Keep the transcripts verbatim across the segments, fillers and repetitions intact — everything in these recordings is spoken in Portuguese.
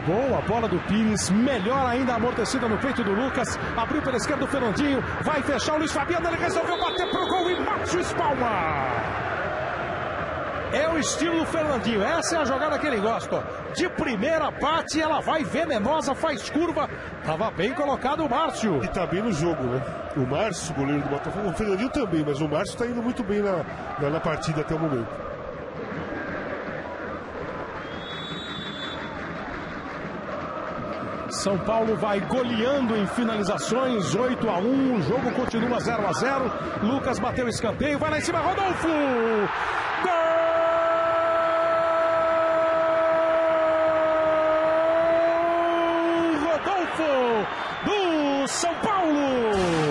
Boa bola do Pires, melhor ainda a amortecida no peito do Lucas, abriu pela esquerda o Fernandinho, vai fechar o Luiz Fabiano, ele resolveu bater pro gol e Márcio espalma. É o estilo do Fernandinho, essa é a jogada que ele gosta, ó. De primeira bate, ela vai venenosa, faz curva, tava bem colocado o Márcio. E tá bem no jogo, né? O Márcio, goleiro do Botafogo, o Fernandinho também, mas o Márcio tá indo muito bem na, na, na partida até o momento. São Paulo vai goleando em finalizações, oito a um, o jogo continua zero a zero. Lucas bateu o escanteio, vai lá em cima, Rodolfo! Gol! Rodolfo do São Paulo!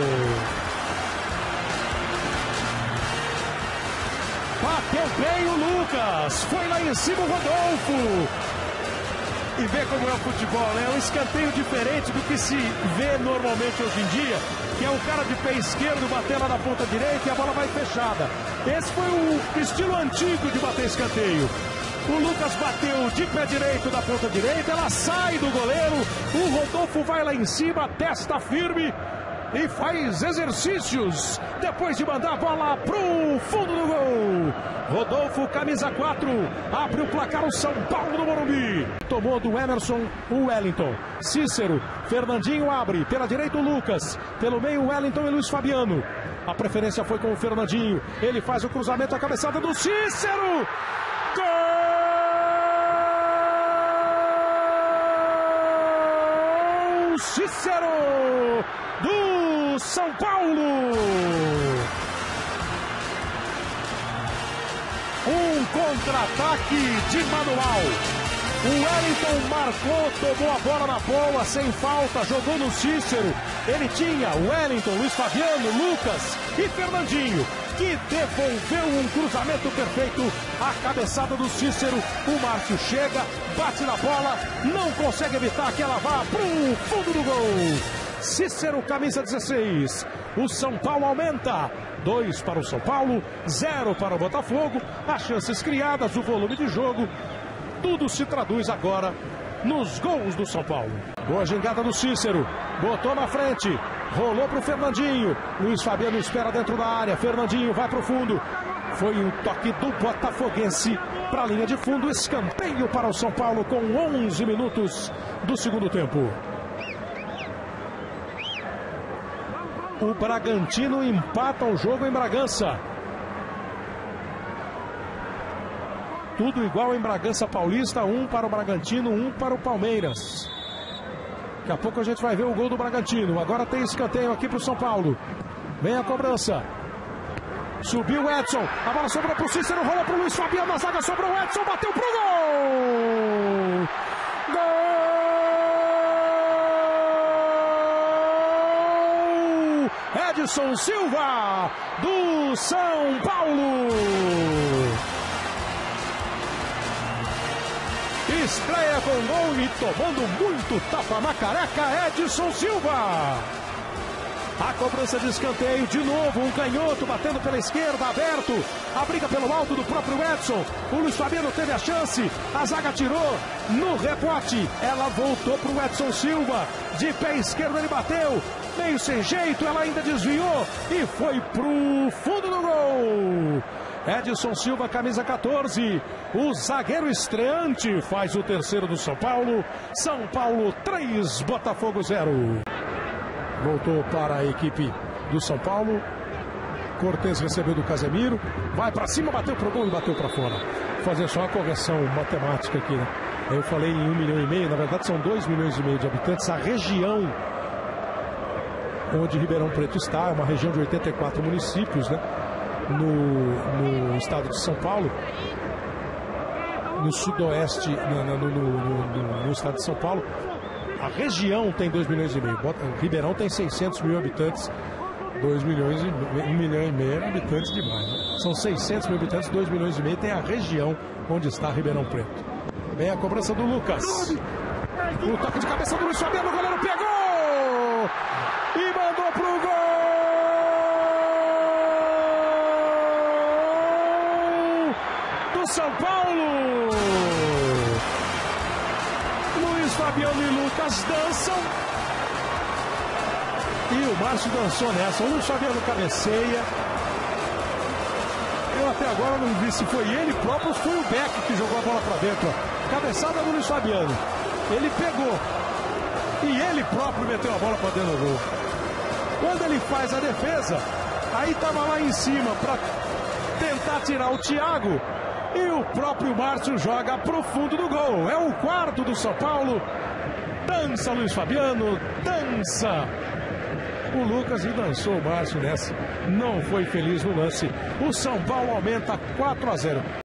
Bateu bem o Lucas, foi lá em cima o Rodolfo! E vê como é o futebol, né? É um escanteio diferente do que se vê normalmente hoje em dia, que é o cara de pé esquerdo bater lá na ponta direita e a bola vai fechada. Esse foi o estilo antigo de bater escanteio. O Lucas bateu de pé direito da ponta direita, ela sai do goleiro, o Rodolfo vai lá em cima, testa firme e faz exercícios depois de mandar a bola pro fundo do gol. Rodolfo, camisa quatro, abre o placar o São Paulo do Morumbi. Tomou do Emerson o Wellington. Cícero, Fernandinho abre, pela direita o Lucas, pelo meio o Wellington e Luiz Fabiano. A preferência foi com o Fernandinho, ele faz o cruzamento, a cabeçada do Cícero. Gol! Cícero do São Paulo! Um contra-ataque de manual. O Wellington marcou, tomou a bola na boa, sem falta, jogou no Cícero. Ele tinha o Wellington, Luiz Fabiano, Lucas e Fernandinho, que devolveu um cruzamento perfeito. A cabeçada do Cícero, o Márcio chega, bate na bola, não consegue evitar que ela vá para o fundo do gol. Cícero, camisa dezesseis. O São Paulo aumenta. dois para o São Paulo, zero para o Botafogo. As chances criadas, o volume de jogo, tudo se traduz agora nos gols do São Paulo. Boa gingada do Cícero, botou na frente, rolou para o Fernandinho. Luiz Fabiano espera dentro da área, Fernandinho vai para o fundo. Foi um toque do botafoguense para a linha de fundo, escanteio para o São Paulo com onze minutos do segundo tempo. O Bragantino empata o jogo em Bragança. Tudo igual em Bragança Paulista, um para o Bragantino, um para o Palmeiras. Daqui a pouco a gente vai ver o gol do Bragantino. Agora tem escanteio aqui para o São Paulo. Vem a cobrança. Subiu o Edson. A bola sobrou para o Cícero, rolou para o Luiz Fabiano. Na zaga sobrou o Edson, bateu para o gol! Gol! Edson Silva, do São Paulo. Estreia com gol e tomando muito tapa na careca, Edson Silva. A cobrança de escanteio, de novo, um canhoto batendo pela esquerda, aberto. A briga pelo alto do próprio Edson. O Luiz Fabiano teve a chance, a zaga tirou no rebote. Ela voltou para o Edson Silva. De pé esquerdo ele bateu, meio sem jeito, ela ainda desviou e foi pro fundo do gol. Edson Silva, camisa quatorze. O zagueiro estreante faz o terceiro do São Paulo. São Paulo três, Botafogo zero. Voltou para a equipe do São Paulo. Cortez recebeu do Casemiro. Vai para cima, bateu pro gol e bateu para fora. Vou fazer só uma correção matemática aqui, né? Eu falei em um milhão e meio, na verdade são dois milhões e meio de habitantes. A região onde Ribeirão Preto está é uma região de oitenta e quatro municípios, né? No, no estado de São Paulo. No sudoeste, no, no, no, no, no estado de São Paulo. A região tem dois milhões e meio. Ribeirão tem seiscentos mil habitantes. dois milhões e um milhão e meio habitantes demais, né? São seiscentos mil habitantes, dois milhões e meio. Tem a região onde está Ribeirão Preto. Vem a cobrança do Lucas. O toque de cabeça do Luiz Fabiano, o goleiro pegou! E mandou pro gol! Do São Paulo! Luiz Fabiano e Lucas dançam. E o Márcio dançou nessa. O Luiz Fabiano cabeceia. Eu até agora não vi se foi ele próprio ou foi o Beck que jogou a bola para dentro. Cabeçada do Luiz Fabiano. Ele pegou. E ele próprio meteu a bola para dentro do gol. Quando ele faz a defesa, aí estava lá em cima para tentar tirar o Thiago. E o próprio Márcio joga pro fundo do gol. É o quarto do São Paulo. Dança Luiz Fabiano, dança. O Lucas e dançou o Márcio nessa. Não foi feliz no lance. O São Paulo aumenta quatro a zero.